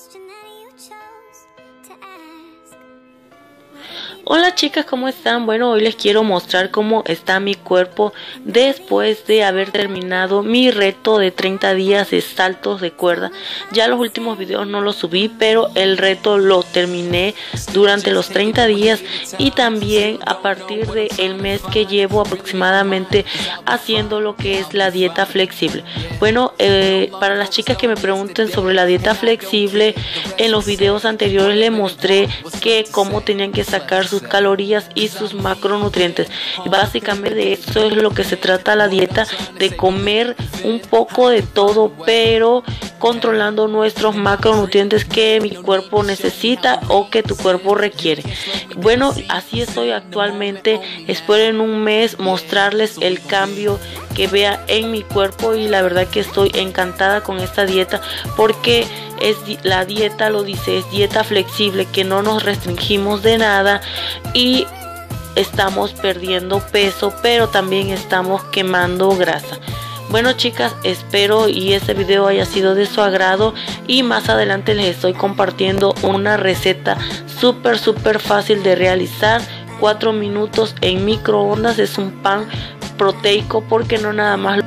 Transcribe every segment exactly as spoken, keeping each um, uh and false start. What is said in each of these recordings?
Hola chicas, ¿cómo están? Bueno, hoy les quiero mostrar cómo está mi cuerpo después de haber terminado mi reto de treinta días de saltos de cuerda. Ya los últimos videos no los subí, pero el reto lo terminé durante los treinta días y también a partir del mes que llevo aproximadamente haciendo lo que es la dieta flexible. Bueno, eh, para las chicas que me pregunten sobre la dieta flexible, en los videos anteriores les mostré que cómo tenían que sacar sus calorías y sus macronutrientes. Básicamente de eso es lo que se trata la dieta, de comer un poco de todo, pero controlando nuestros macronutrientes que mi cuerpo necesita o que tu cuerpo requiere. Bueno, así estoy actualmente. Espero en un mes mostrarles el cambio que vea en mi cuerpo y la verdad que estoy encantada con esta dieta porque es la dieta, lo dice, es dieta flexible, que no nos restringimos de nada y estamos perdiendo peso, pero también estamos quemando grasa. Bueno chicas, espero y este video haya sido de su agrado y más adelante les estoy compartiendo una receta súper súper fácil de realizar. Cuatro minutos en microondas. Es un pan proteico porque no nada más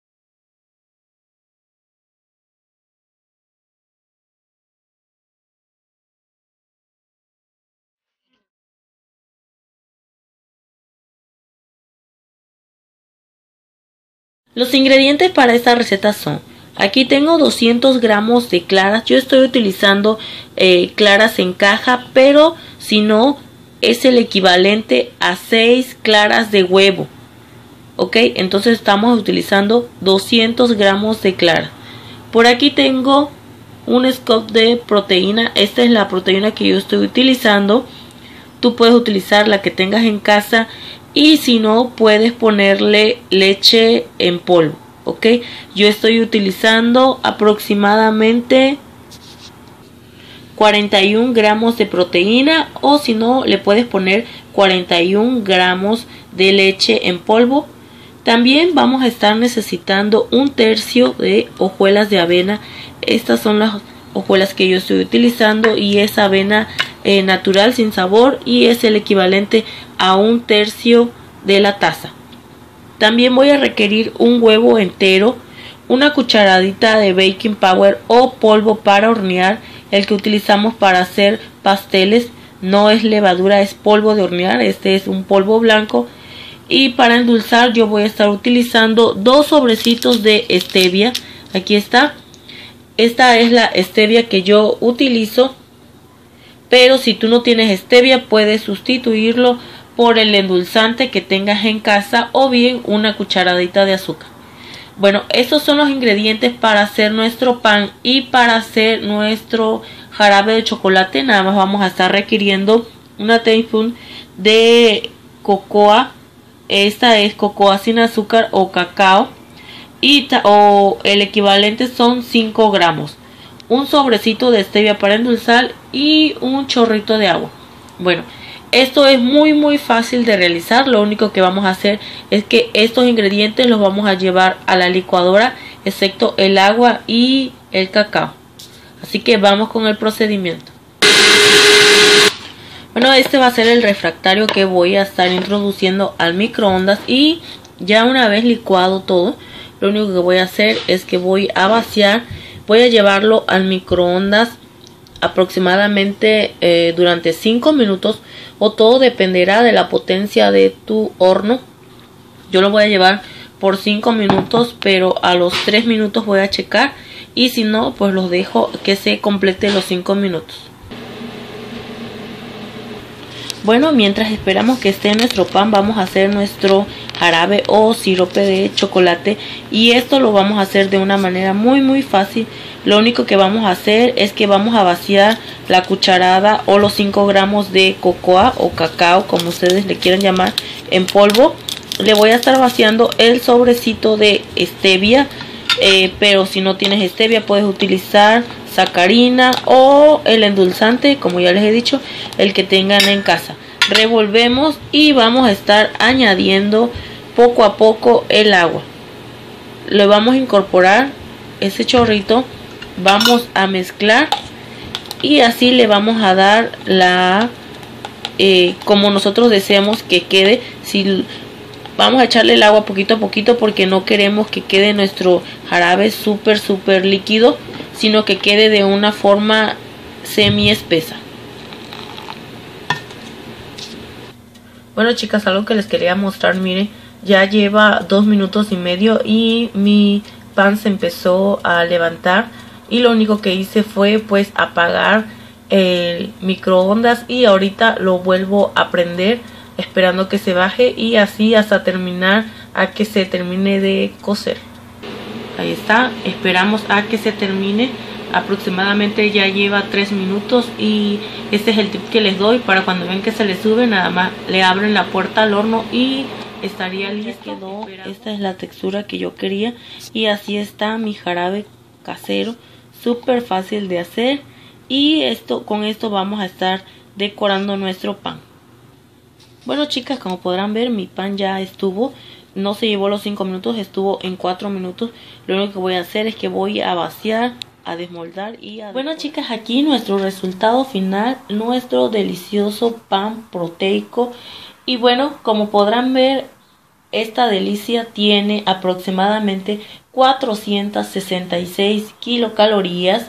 Los ingredientes para esta receta son: aquí tengo doscientos gramos de claras. Yo estoy utilizando eh, claras en caja, pero si no es el equivalente a seis claras de huevo. Ok, entonces estamos utilizando doscientos gramos de clara. Por aquí tengo un scoop de proteína. Esta es la proteína que yo estoy utilizando. Tú puedes utilizar la que tengas en casa y si no puedes ponerle leche en polvo. Ok, yo estoy utilizando aproximadamente cuarenta y un gramos de proteína, o si no le puedes poner cuarenta y un gramos de leche en polvo. También vamos a estar necesitando un tercio de hojuelas de avena. Estas son las hojuelas que yo estoy utilizando y es avena eh, natural sin sabor y es el equivalente a un tercio de la taza. También voy a requerir un huevo entero, una cucharadita de baking powder o polvo para hornear, el que utilizamos para hacer pasteles. No es levadura, es polvo de hornear. Este es un polvo blanco. Y para endulzar yo voy a estar utilizando dos sobrecitos de stevia. Aquí está. Esta es la stevia que yo utilizo, pero si tú no tienes stevia puedes sustituirlo por el endulzante que tengas en casa o bien una cucharadita de azúcar. Bueno, estos son los ingredientes para hacer nuestro pan y para hacer nuestro jarabe de chocolate. Nada más vamos a estar requiriendo una tablespoon de cocoa. Esta es cocoa sin azúcar o cacao y o el equivalente son cinco gramos, un sobrecito de stevia para endulzar y un chorrito de agua. Bueno, esto es muy muy fácil de realizar. Lo único que vamos a hacer es que estos ingredientes los vamos a llevar a la licuadora, excepto el agua y el cacao. Así que vamos con el procedimiento. Bueno, este va a ser el refractario que voy a estar introduciendo al microondas y ya una vez licuado todo, lo único que voy a hacer es que voy a vaciar, voy a llevarlo al microondas aproximadamente eh, durante cinco minutos, o todo dependerá de la potencia de tu horno. Yo lo voy a llevar por cinco minutos, pero a los tres minutos voy a checar y si no pues los dejo que se complete los cinco minutos. Bueno, mientras esperamos que esté nuestro pan, vamos a hacer nuestro jarabe o sirope de chocolate y esto lo vamos a hacer de una manera muy muy fácil. Lo único que vamos a hacer es que vamos a vaciar la cucharada o los cinco gramos de cocoa o cacao, como ustedes le quieran llamar, en polvo. Le voy a estar vaciando el sobrecito de stevia, eh, pero si no tienes stevia puedes utilizar sacarina o el endulzante, como ya les he dicho, el que tengan en casa. Revolvemos y vamos a estar añadiendo poco a poco el agua. Le vamos a incorporar ese chorrito, vamos a mezclar y así le vamos a dar la eh, como nosotros deseamos que quede. Si vamos a echarle el agua poquito a poquito porque no queremos que quede nuestro jarabe súper súper líquido, sino que quede de una forma semi espesa. Bueno, chicas, algo que les quería mostrar, miren, ya lleva dos minutos y medio y mi pan se empezó a levantar, y lo único que hice fue pues apagar el microondas y ahorita lo vuelvo a prender esperando que se baje, y así hasta terminar a que se termine de cocer. Ahí está, esperamos a que se termine. Aproximadamente ya lleva tres minutos, y este es el tip que les doy para cuando ven que se le sube, nada más le abren la puerta al horno y estaría listo. Quedó, esta es la textura que yo quería, y así está mi jarabe casero, súper fácil de hacer. Y esto, con esto vamos a estar decorando nuestro pan. Bueno, chicas, como podrán ver, mi pan ya estuvo, no se llevó los cinco minutos, estuvo en cuatro minutos. Lo único que voy a hacer es que voy a vaciar, a desmoldar y a... Bueno, chicas, aquí nuestro resultado final, nuestro delicioso pan proteico. Y bueno, como podrán ver, esta delicia tiene aproximadamente cuatrocientas sesenta y seis kilocalorías,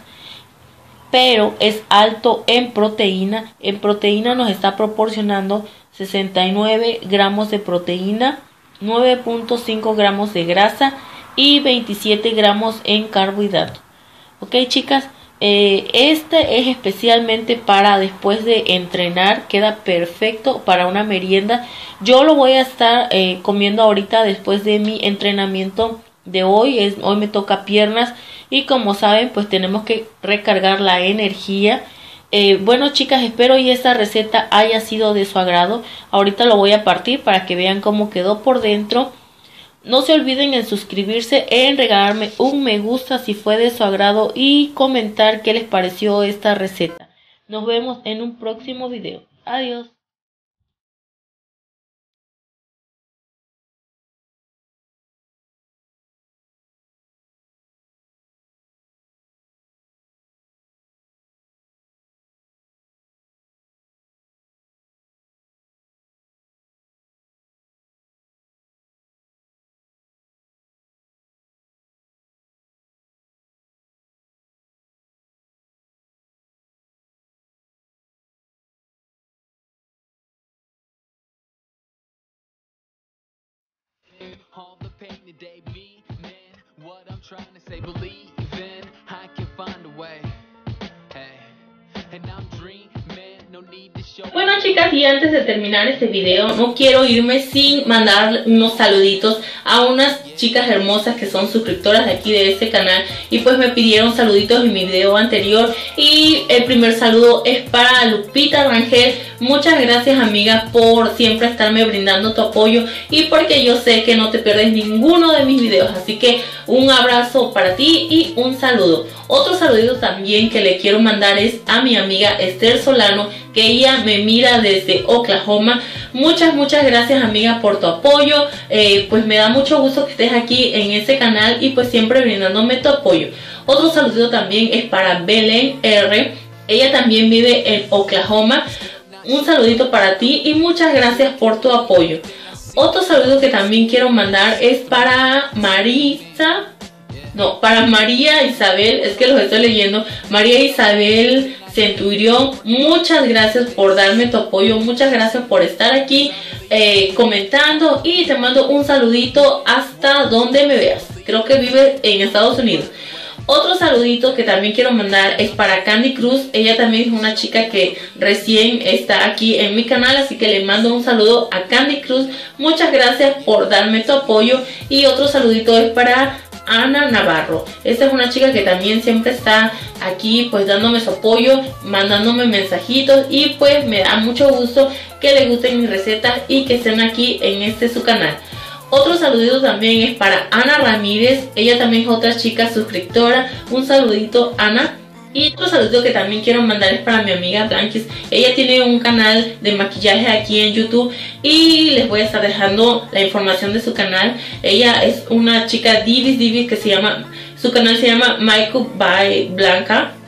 pero es alto en proteína. En proteína nos está proporcionando sesenta y nueve gramos de proteína, nueve punto cinco gramos de grasa y veintisiete gramos en carbohidratos. Ok, chicas, eh, este es especialmente para después de entrenar, queda perfecto para una merienda. Yo lo voy a estar eh, comiendo ahorita después de mi entrenamiento de hoy. Es, hoy me toca piernas, y como saben, pues tenemos que recargar la energía. Eh, bueno, chicas, espero y esta receta haya sido de su agrado. Ahorita lo voy a partir para que vean cómo quedó por dentro. No se olviden en suscribirse, en regalarme un me gusta si fue de su agrado y comentar qué les pareció esta receta. Nos vemos en un próximo video. Adiós. All the pain today, me, man, what I'm trying to say, believe in, I can find a way, hey, and I'm dreaming, no need to show. Bueno, chicas, y antes de terminar este video, no quiero irme sin mandar unos saluditos a unas chicas hermosas que son suscriptoras de aquí de este canal, y pues me pidieron saluditos en mi video anterior. Y el primer saludo es para Lupita Rangel. Muchas gracias, amiga, por siempre estarme brindando tu apoyo, y porque yo sé que no te pierdes ninguno de mis videos, así que un abrazo para ti y un saludo. Otro saludito también que le quiero mandar es a mi amiga Esther Solano, que ella me mira desde Oklahoma. Muchas, muchas gracias, amiga, por tu apoyo. Eh, pues me da mucho gusto que estés aquí en este canal y pues siempre brindándome tu apoyo. Otro saludito también es para Belén R. Ella también vive en Oklahoma. Un saludito para ti y muchas gracias por tu apoyo. Otro saludo que también quiero mandar es para Marisa, no, para María Isabel, es que los estoy leyendo, María Isabel Centurión. Muchas gracias por darme tu apoyo, muchas gracias por estar aquí eh, comentando, y te mando un saludito hasta donde me veas. Creo que vive en Estados Unidos. Otro saludito que también quiero mandar es para Candy Cruz. Ella también es una chica que recién está aquí en mi canal, así que le mando un saludo a Candy Cruz. Muchas gracias por darme tu apoyo. Y otro saludito es para Ana Navarro. Esta es una chica que también siempre está aquí pues dándome su apoyo, mandándome mensajitos, y pues me da mucho gusto que les gusten mis recetas y que estén aquí en este su canal. Otro saludito también es para Ana Ramírez. Ella también es otra chica suscriptora. Un saludito, Ana. Y otro saludito que también quiero mandar es para mi amiga Blanquis. Ella tiene un canal de maquillaje aquí en YouTube, y les voy a estar dejando la información de su canal. Ella es una chica divis divis que se llama, su canal se llama Makeup by Blanca.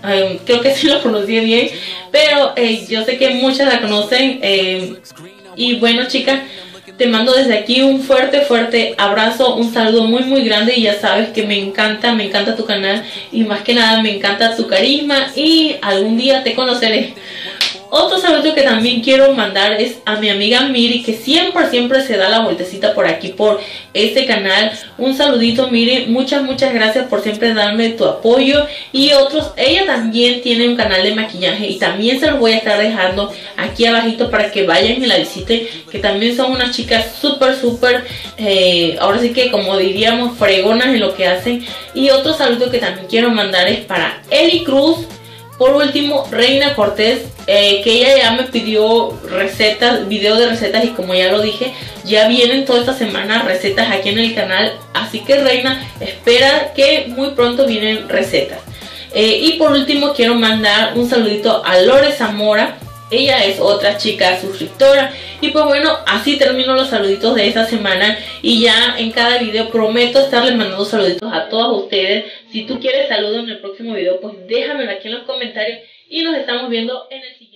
eh, creo que sí lo pronuncié bien, pero eh, yo sé que muchas la conocen. Eh, y bueno, chicas, te mando desde aquí un fuerte, fuerte abrazo, un saludo muy, muy grande. Y ya sabes que me encanta, me encanta tu canal. Y más que nada me encanta tu carisma. Y algún día te conoceré. Otro saludo que también quiero mandar es a mi amiga Miri, que siempre, siempre se da la vueltecita por aquí, por este canal. Un saludito, Miri. Muchas, muchas gracias por siempre darme tu apoyo. Y otros, ella también tiene un canal de maquillaje y también se los voy a estar dejando aquí abajito para que vayan y la visiten. Que también son unas chicas súper, súper, eh, ahora sí que como diríamos, fregonas en lo que hacen. Y otro saludo que también quiero mandar es para Eli Cruz. Por último, Reina Cortés, eh, que ella ya me pidió recetas, video de recetas, y como ya lo dije, ya vienen toda esta semana recetas aquí en el canal. Así que Reina, espera que muy pronto vienen recetas. Eh, y por último quiero mandar un saludito a Lore Zamora. Ella es otra chica suscriptora. Y pues bueno, así termino los saluditos de esta semana. Y ya en cada video prometo estarles mandando saluditos a todos ustedes. Si tú quieres saludos en el próximo video, pues déjamelo aquí en los comentarios. Y nos estamos viendo en el siguiente.